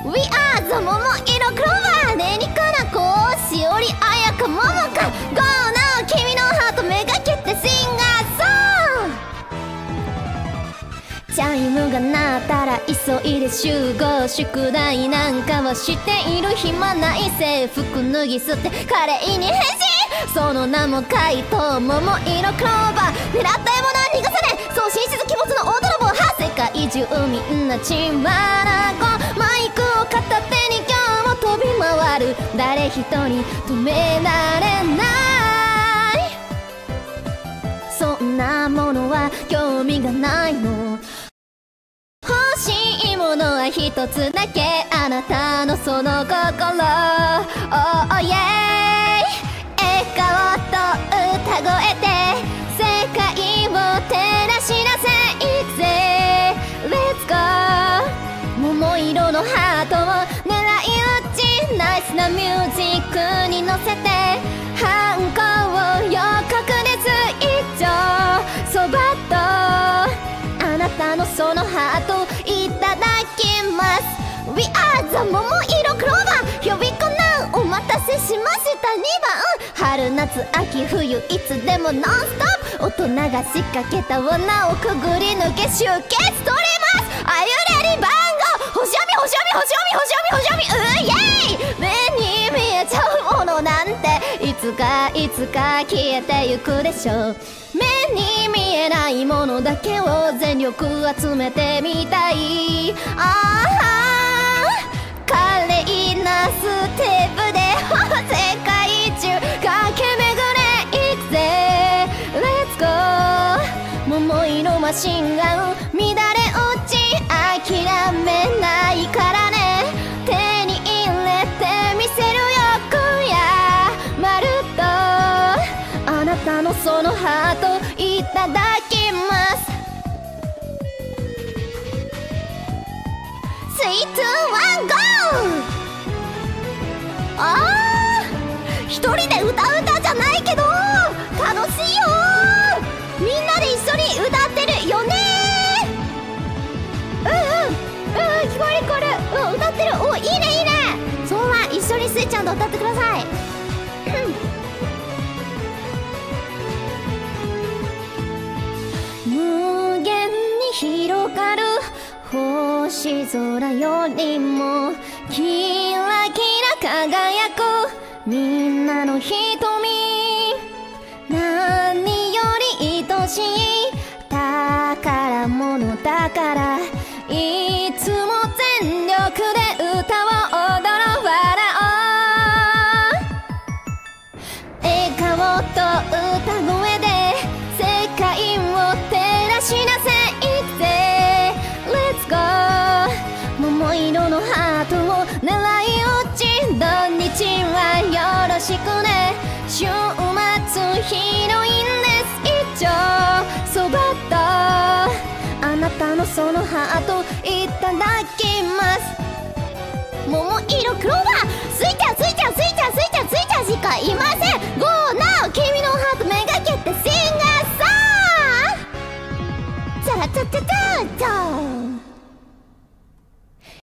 We are the 桃色クローバー、ねにかなこしおりあやかももか Go now 君のハートめがけてシンガーソング。チャイムが鳴ったら急いで集合、宿題なんかはしている暇ない、制服脱ぎ捨て華麗に変身、その名も怪盗桃色クローバー、狙った獲物は逃がさねえ、そう神出鬼没の大泥棒は世界中みんなチンバラコ、マイクを片手に今日も飛び回る、誰一人止められない、そんなものは興味がないの、欲しいものは一つだけ、あなたのその心、Oh yeah、笑顔と歌声で世界を照らしなせいぜ Let's go、 桃色のハートを狙い撃ち、ナイスなミュージックに乗せてハンコを予告でツイート、そばっとあなたのそのハートいただきます。 We are the 桃色クローバー、呼び子なんお待たせしました、2番春夏秋冬いつでもノンストップ、大人が仕掛けた罠をくぐり抜け集結取ります。あゆれり番号星読み星読み星読み星読み星読み、イエーイ、目に見えちゃうものなんていつか消えてゆくでしょう、目に見えないものだけを全力集めてみたい、ああ華麗なステップで世界中駆け巡れいくぜ Let's go、 桃色マシンガン乱れ落ち諦めないからね、手に入れてみせるよ今夜まるっとあなたのそのハートいただきます。 3、2、1、GO！ あー一人で歌う歌じゃないけど楽しいよ、みんなで一緒に歌ってるよね、聞こえる聞こえる、歌ってる、おいいねいいね、そうは一緒にスイちゃんと歌ってください無限に広がる星空よりもキラキラ輝くみんなの瞳、何より愛しい宝物だから、いつも全力で歌を踊ろう笑おう、笑顔と歌声で世界を照らしなせいくぜ Let's go、 桃色のハートを狙い撃ち、土日はよろしくね、週末ヒロインです一丁、そばっとあなたのそのハートいただきます。桃色クローバー